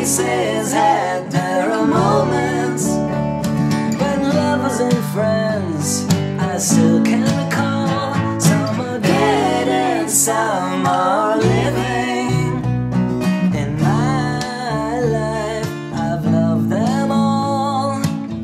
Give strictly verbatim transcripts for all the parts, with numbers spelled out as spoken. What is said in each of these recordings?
faces had their moments when lovers and friends I still can recall. Some are dead and some are living. In my life I've loved them all,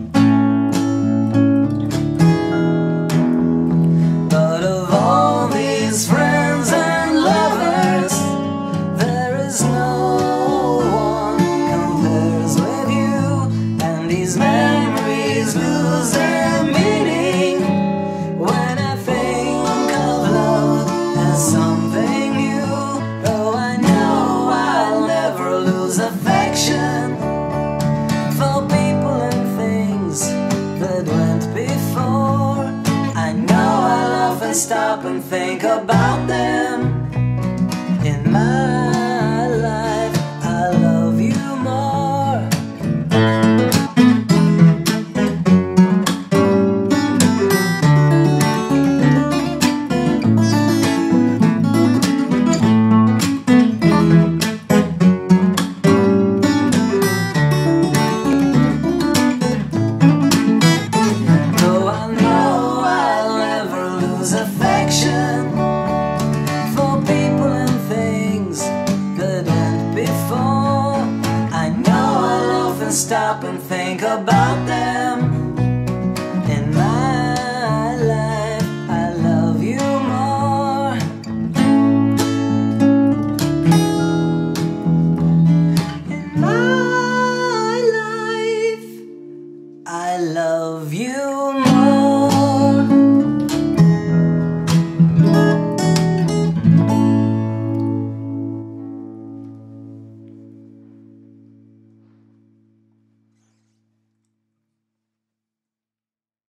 but of all these friends and lovers there is no one compares with you. And these memories lose their meaning when I think of love as something new. Though I know I'll never lose affection for people and things that went before. I know I'll often stop and think about them. In my life I love you more. Though I know I'll never lose affection for people and things that went before, I know I'll often stop and think about them. In my life I love you more. In my life I love you